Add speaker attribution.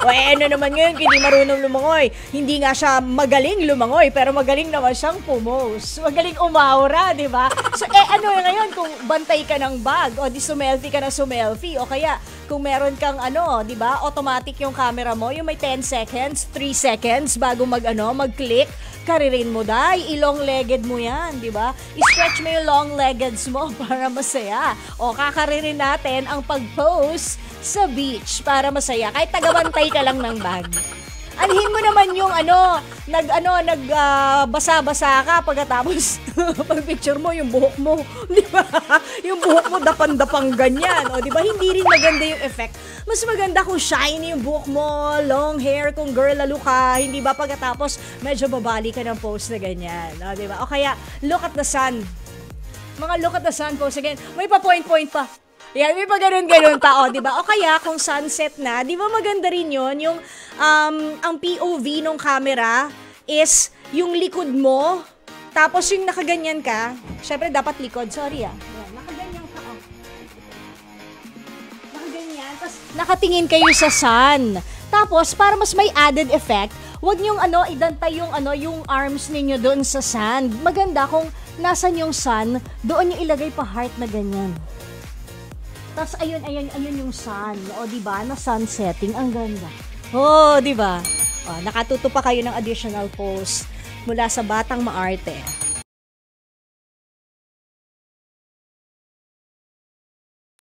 Speaker 1: O ano naman ngayon, hindi marunong lumangoy. Hindi nga siya magaling lumangoy, pero magaling naman siyang pumose. Magaling umaura, di ba? So, ano ngayon, kung bantay ka ng bag, o di sumelfie ka na sumelfie, o kaya, kung meron kang di ba, automatic yung camera mo, yung may 10 seconds, 3 seconds, bago mag-click, karirin mo dahil ilong-legged mo yan, di ba? I-stretch mo yung long-leggeds mo para masaya. O kakaririn natin ang pag-pose sa beach para masaya. Kahit tagabantay ka lang ng bag. Anhin mo naman yung basa-basa ka pagkatapos pag-picture mo yung buhok mo, di ba? Yung buhok mo dapan-dapang ganyan, o di ba? Hindi rin maganda yung effect. Mas maganda kung shiny yung buhok mo, long hair, kung girl lalo ka, hindi ba? Pagkatapos medyo babali ka ng pose na ganyan, o di ba? O kaya look at the sun. Mga look at the sun pose again. May pa point-point pa. Yan, may pa ganun-ganun pa, o, di ba? O kaya, kung sunset na, di ba maganda rin yun, yung, ang POV ng camera is yung likod mo, tapos yung nakaganyan ka, syempre dapat likod, sorry yan, nakaganyan ka, oh. Nakaganyan, tapos nakatingin kayo sa sun. Tapos, para mas may added effect, wag niyong idantay yung arms ninyo doon sa sun. Maganda kung nasan yung sun, doon niyo ilagay pa heart na ganyan. Tapos ayun yung sun. O di ba? Na sun setting, ang ganda. Oh, di ba? Nakatuto pa kayo ng additional post mula sa Batang Maarte.